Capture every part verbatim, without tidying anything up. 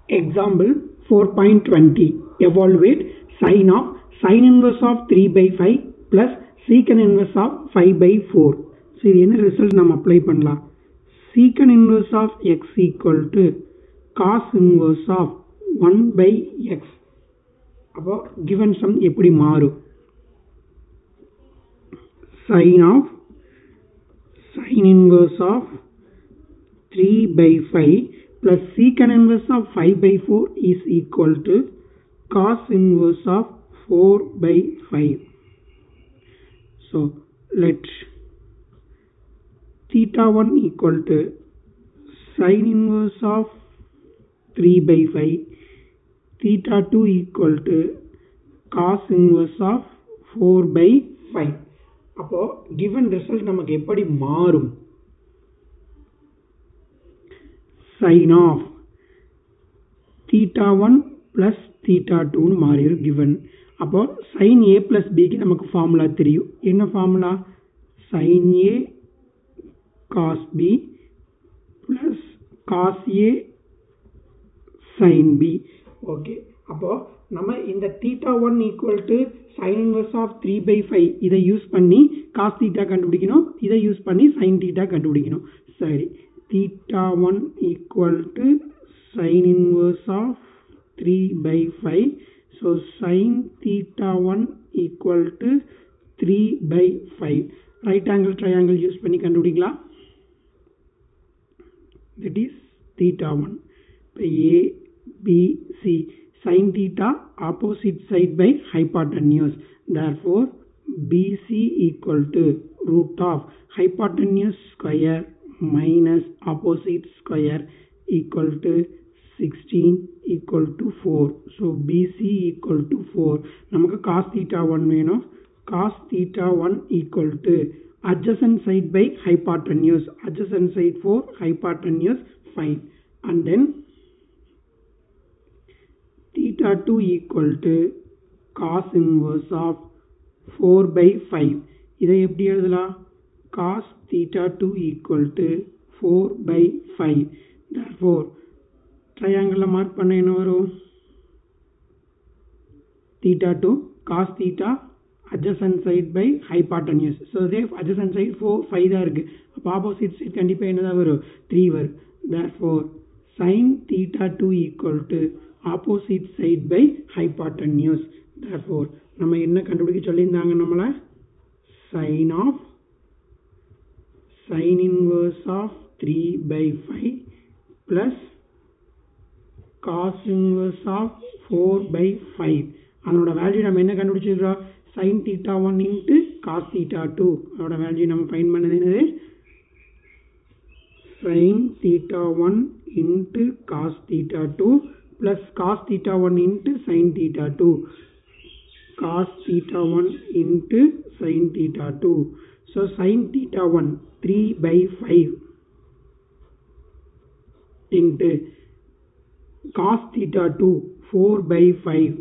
Example four point twenty. Evaluate sin of sin inverse of three by five plus secant inverse of five by four. So இது என்ன result நம்ம apply பண்ணலாம். Secant inverse of x equal to cos inverse of one by x. அப்போ given sum எப்படி மாறும்? Sin of sin inverse of three by five plus secant inverse of five by four is equal to cos inverse of four by five. So let theta one equal to sin inverse of three by five, theta two equal to cos inverse of four by five. அப்போ given result நமக்கு எப்படி மாறும்? Sin of theta one plus theta two னு மாறிடும் given. அப்போ sin a plus b க்கு நமக்கு formula தெரியும். என்ன formula? sin a cos b plus cos a sin b. Okay, அப்போ நம்ம இந்த theta one equal to sin inverse of three by five இதை யூஸ் பண்ணி cos theta கண்டுபிடிக்கணும், இதை யூஸ் பண்ணி sin theta கண்டுபிடிக்கணும். சரி, theta one equal to sin inverse of three by five. So sin theta one equal to three by five. Right angle triangle use பண்ணி கண்டுபிடிக்கலாம். That is theta one. A, B, C. Sin theta opposite side by hypotenuse. Therefore, B C equal to root of hypotenuse square minus opposite square equal to sixteen equal to four. So B C equal to four. நமக்கு cos theta one வேணும். Cos theta one equal to adjacent side by hypotenuse. Adjacent side four, hypotenuse five. And then theta two equal to cos inverse of four by five. இதை எப்படி எழுதலாம்? Cos theta two equal to four by five. Therefore, triangle mark பண்ண என்ன வரும்? theta two cos theta adjacent side by hypotenuse. So இதே adjacent side four, five தான் இருக்கு. அப்போ opposite side கண்டிப்பா என்னதான் வரும்? three வரும். Therefore, sin theta two equal to opposite side by hypotenuse. Therefore, நம்ம என்ன கண்டுபிடிக்க சொல்லியிருந்தாங்க நம்மள? sin of sin inverse of three by five plus cos inverse of four by five. அதோட வேல்யூ நம்ம என்ன கண்டுபிடிச்சிருக்கோம்? sin theta one into cos theta two. அதோட வேல்யூ நம்ம ஃபைண்ட் பண்ணது என்னது? sin theta one into cos theta two plus cos theta one into sin theta two. Cos theta one into sin theta two. So sin theta one three by five into cos theta two four by five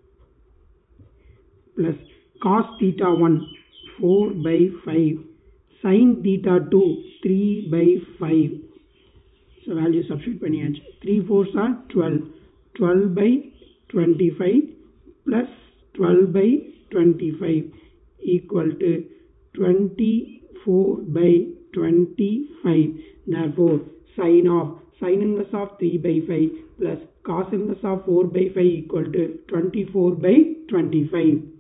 plus cos theta one four by five sin theta two three by five. So value substitute பண்ணியாச்சு. three fours are twelve. twelve by twenty-five plus twelve by twenty-five equal to twenty-four by twenty-five. Therefore, sin of sin inverse of three by five plus cos inverse of four by five equal to twenty-four by twenty-five.